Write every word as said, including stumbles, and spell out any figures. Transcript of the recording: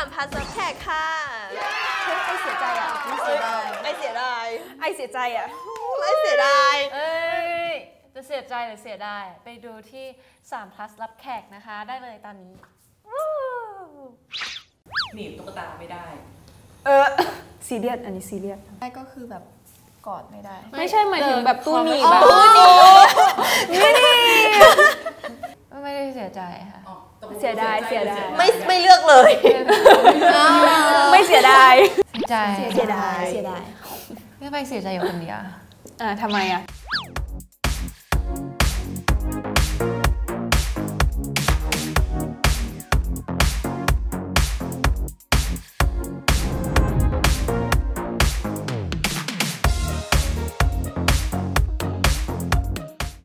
ามพาร์ทแท็กค่ะไอเสียใจอ่ะไม่เสียดายไอเสียดายไอเสียใจอ่ะไอเสียดายเอ้ยจะเสียใจหรือเสียดายไปดูที่สาม plus รับแขกนะคะได้เลยตอนนี้หนีบตุ๊กตาไม่ได้เออซีเรียสอันนี้ซีเรียสได้ก็คือแบบกอดไม่ได้ไม่ใช่หมายถึงแบบตู้หนีบแบบตู้หนีบไม่หนีบไม่ได้เสียใจค่ะเสียดายเสียดายไม่ไม่เลือกเลยไม่เสียดายเสียใจเสียดายเสียดายไม่ไปเสียใจอยู่คนเดียวอ่าทำไมอ่ะ